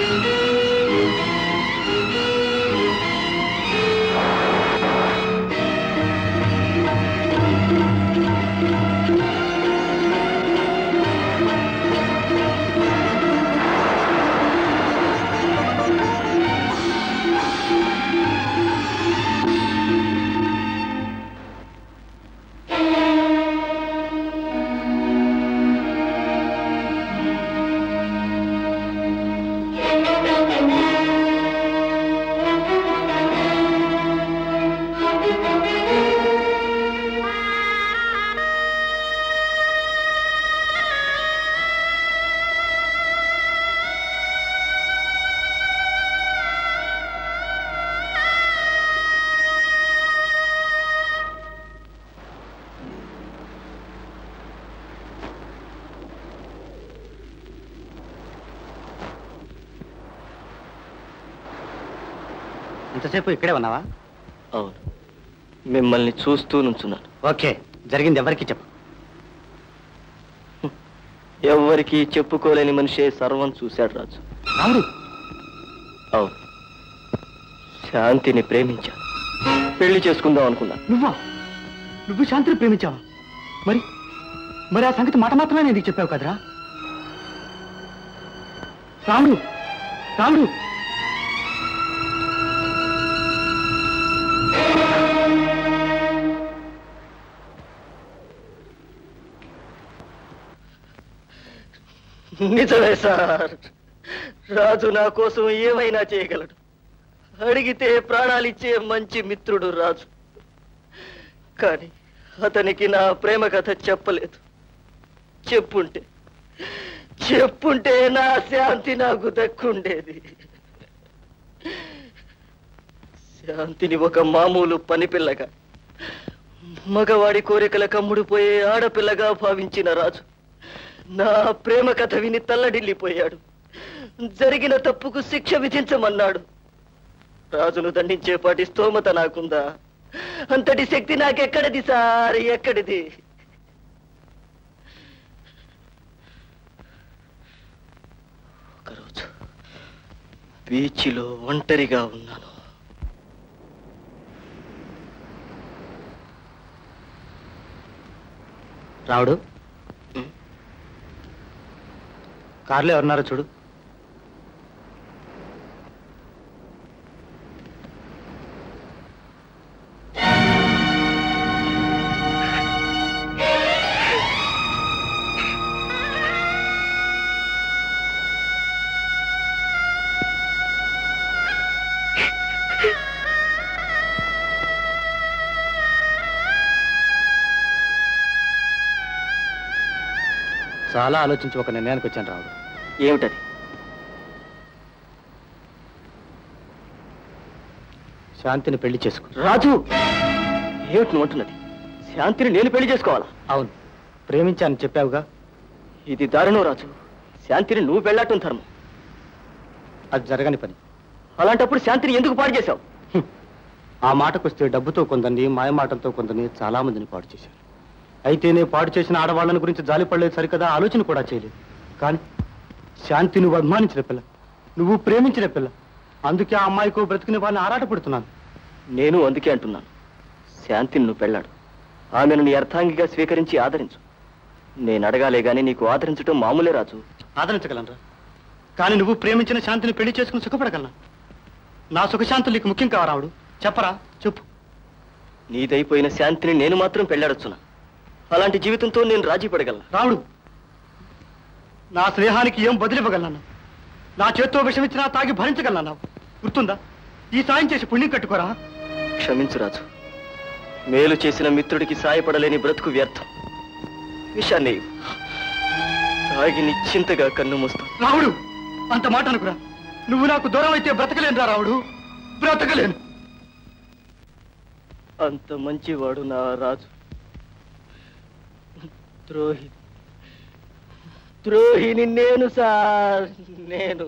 ఇంతసేపు ఇక్కడే ఉన్నావా? అవును, మిమ్మల్ని చూస్తూ నుంచున్నాను. ఓకే, జరిగింది ఎవరికి చెప్పు. ఎవరికి చెప్పుకోలేని మనిషే సర్వం చూశాడు రాజు. అవును అవును, శాంతిని ప్రేమించా, పెళ్లి చేసుకుందాం అనుకున్నా. నువ్వు శాంతిని ప్రేమించావా? మరి మరి ఆ సంగతి మాట మాత్రమే నేను చెప్పావు కదరా రాముడు. రాముడు, నిజమే సార్, రాజు నా కోసం ఏమైనా చేయగలడు. అడిగితే ప్రాణాలిచ్చే మంచి మిత్రుడు రాజు. కానీ అతనికి నా ప్రేమ కథ చెప్పలేదు. చెప్పుంటే నా శాంతి నాకు దక్కుండేది. శాంతిని ఒక మామూలు పనిపిల్లగా, మగవాడి కోరికల కమ్ముడిపోయే ఆడపిల్లగా భావించిన రాజు నా ప్రేమ కథ విని తల్లడిల్లిపోయాడు. జరిగిన తప్పుకు శిక్ష విధించమన్నాడు. రాజును దండించేపాటి స్తోమత నాకుందా? అంతటి శక్తి నాకెక్కడిది సార్, ఎక్కడిది? ఒకరోజు బీచ్లో ఒంటరిగా ఉన్నాను. రావుడు, కార్లో ఎవరున్నారో చూడు. చాలా ఆలోచించి ఒక నిర్ణయానికి వచ్చాను రావుడు. ఏమిటది? శాంతిని పెళ్లి చేసుకో. రాజు, ఏమిటి నువ్వు అంటున్నది? శాంతిని నేను పెళ్లి చేసుకోవాలా? అవును, ప్రేమించాను చెప్పావుగా. ఇది దారుణం రాజు. శాంతిని నువ్వు పెళ్ళాటం ధర్మం. అది జరగని పని. అలాంటప్పుడు శాంతిని ఎందుకు పాడు చేశావు? ఆ మాటకొస్తే డబ్బుతో కొందని, మాయమాటలతో కొందని చాలా మందిని పాడు చేశాను. అయితేనే పాడు చేసిన ఆడవాళ్ళని గురించి జాలిపడలేదు సరికదా, ఆలోచన కూడా చేయలేదు. కానీ శాంతి నువ్వు అభిమానించిన పిల్ల, నువ్వు ప్రేమించిన పిల్ల. అందుకే ఆ అమ్మాయికో బ్రతికిన వాళ్ళని ఆరాటపడుతున్నాను. నేను అందుకే అంటున్నాను, శాంతిని నువ్వు పెళ్ళాడు. ఆమెను నీ అర్థాంగిగా స్వీకరించి ఆదరించు. నేను అడగాలే గాని నీకు ఆదరించడం మామూలే రాజు. ఆదరించగలనరా? కానీ నువ్వు ప్రేమించిన శాంతిని పెళ్లి చేసుకుని సుఖపడగలనా? నా సుఖశాంతులు నీకు ముఖ్యం కావా రావుడు? చెప్పరా, చెప్పు. నీదైపోయిన శాంతిని నేను మాత్రం పెళ్ళాడొచ్చునా? అలాంటి జీవితంతో నేను రాజీ పడగలను. రావుడు, నా స్నేహానికి ఏం బదిలివ్వగలను? నా చేత్తో విషమిచ్చినా తాగి భరించగలనా? గుర్తుందా? ఈ సాయం చేసి పుణ్యం కట్టుకోరా. క్షమించు రాజు, మేలు చేసిన మిత్రుడికి సాయపడలేని బ్రతుకు వ్యర్థం. విషాన్ని తాగి నిశ్చింతగా కన్ను మూస్తా. రావుడు, అంత మాట అనుకురా. నువ్వు నాకు దూరం అయితే బ్రతకలేనురా రావుడు, బ్రతకలేను. అంత మంచివాడు నా రాజు. ద్రోహిని నేను సార్, నేను.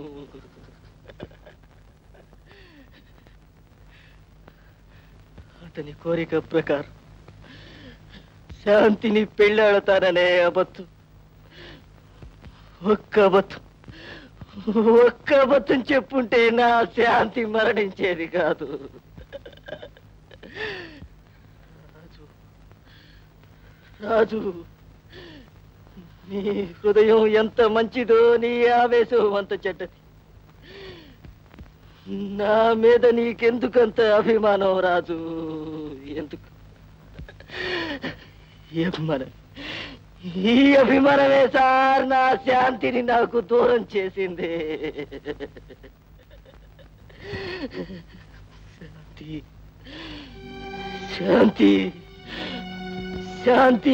అతని కోరిక ప్రకారం శాంతిని పెళ్ళాడతాననే అబద్ధం, ఒక్క అబద్ధం చెప్పుంటే నా శాంతి మరణించేది కాదు. రాజు, నీ హృదయం ఎంత మంచిదో, నీ ఆవేశం అంత చెడ్డది. నా మీద నీకెందుకంత అభిమానం రాజు? ఎందుకు? ఈ అభిమానమే సార్ నా శాంతిని నాకు దూరం చేసింది. శాంతి శాంతి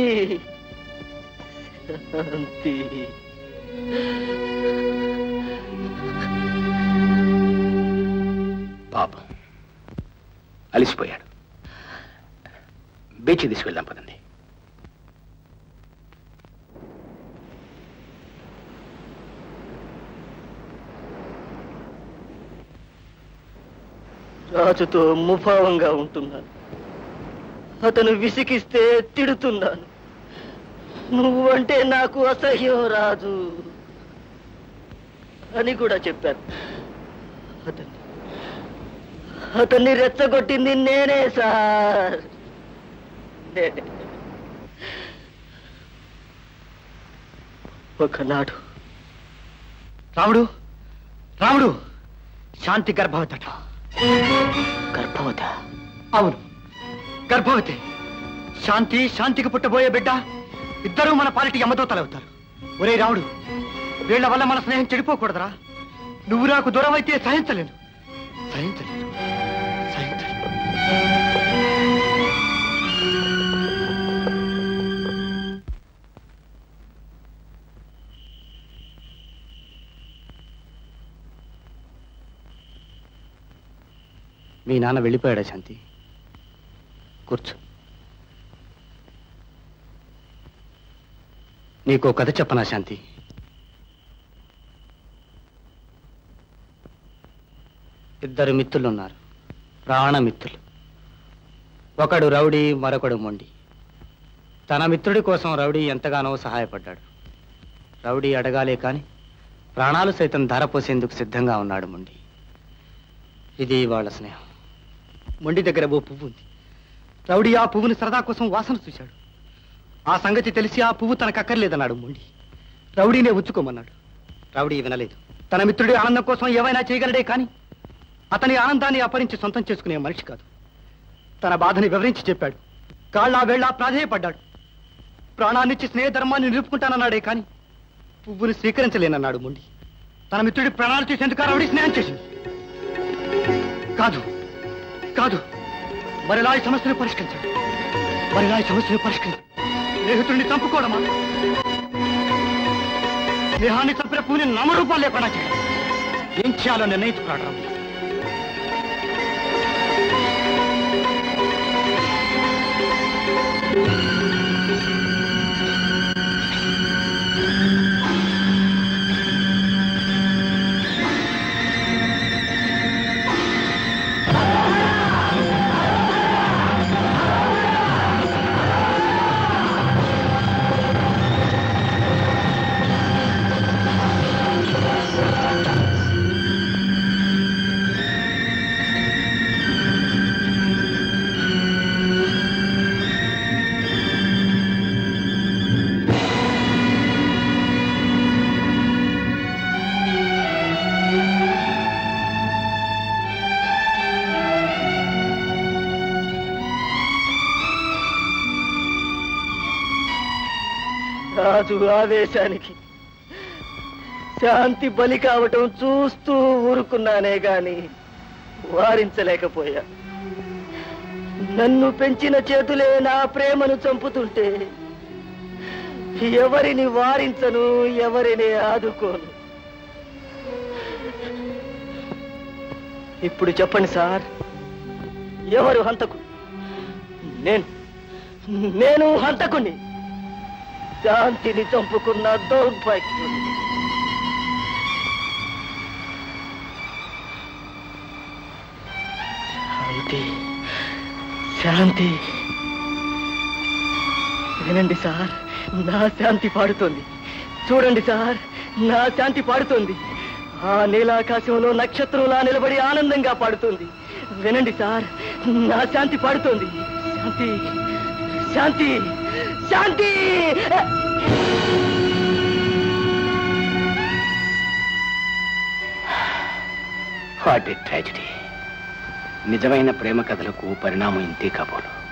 శాంతి శాంతి. పాపం అలిసిపోయాడు. బీచ్ తీసుకెళ్దాం పదండి. రాజుతో ముభావంగా ఉంటున్నాను. అతను విసిగిస్తే తిడుతున్నాను. నువ్వంటే నాకు అసహ్యం రాజు అని కూడా చెప్పాను. అతన్ని రెచ్చగొట్టింది నేనే సార్, నేనే. ఒకనాడు రాముడు రాముడు శాంతి గర్భవతట. గర్భవత? అవును, గర్భవతి. శాంతికి పుట్టబోయే బిడ్డ ఇద్దరూ మన పాలిటి యమదూతలవుతారు. ఒరే రాముడు, వీళ్ల వల్ల మన స్నేహం చెడిపోకూడదురా. నువ్వు నాకు దూరం అయితే సహించలేను. మీ నాన్న వెళ్ళిపోయాడా శాంతి? కూర్చో. నీకో కథ చెప్పనా శాంతి? ఇద్దరు మిత్రులున్నారు, ప్రాణమిత్రులు. ఒకడు రౌడీ, మరొకడు మొండి. తన మిత్రుడి కోసం రౌడీ ఎంతగానో సహాయపడ్డాడు. రౌడీ అడగాలే కాని ప్రాణాలు సైతం ధారపోసేందుకు సిద్ధంగా ఉన్నాడు మొండి. ఇది వాళ్ళ స్నేహం. మొండి దగ్గర ఓ పువ్వు ఉంది. రౌడీ ఆ పువ్వుని సరదా కోసం వాసన చూశాడు. ఆ సంగతి తెలిసి ఆ పువ్వు తనకక్కర్లేదన్నాడు మొండి. రౌడీనే ఉంచుకోమన్నాడు. రౌడీ వినలేదు. తన మిత్రుడి ఆనందం కోసం ఏమైనా చేయగలడే కానీ అతని ఆనందాన్ని అపరించి సొంతం చేసుకునే మనిషి కాదు. తన బాధని వివరించి చెప్పాడు. కాళ్ళ వేళ్ళ ప్రాధేయపడ్డాడు. ప్రాణాన్నిచ్చి స్నేహ ధర్మాన్ని నిలుపుకుంటానన్నాడే కానీ పువ్వుని స్వీకరించలేనన్నాడు మొండి. తన మిత్రుడి ప్రాణాలు చేసేందుకు రౌడీ స్నేహం చేసింది. కాదు కాదు, మరిలా ఈ సమస్యను పరిష్కరించాడు. స్నేహితుడిని చంపుకోవడమా? స్నేహాన్ని చంపిన పువ్వుని నామరూపాలు లేకుండా చేయడం. ఏం చేయాలో నిర్ణయించుకున్నాడు. రాజు ఆవేశానికి శాంతి బలి కావటం చూస్తూ ఊరుకున్నానే గాని వారించలేకపోయా. నన్ను పెంచిన చేతులే నా ప్రేమను చంపుతుంటే ఎవరిని వారించను, ఎవరిని ఆదుకోను. ఇప్పుడు చెప్పండి సార్, ఎవరు హంతకుడు? నేను హంతకుణ్ణి. శాంతిని చంపుకున్న దౌర్భాగ్యుడు. శాంతి వినండి సార్, నా శాంతి పాడుతోంది. చూడండి సార్, నా శాంతి పాడుతోంది. ఆ నీలాకాశంలో నక్షత్రంలా నిలబడి ఆనందంగా పాడుతోంది. వినండి సార్, నా శాంతి పాడుతోంది. శాంతి శాంతి శాంతి. What a tragedy. నిజమైన ప్రేమ కథలకు పరిణామం ఇంతే కాబోలు.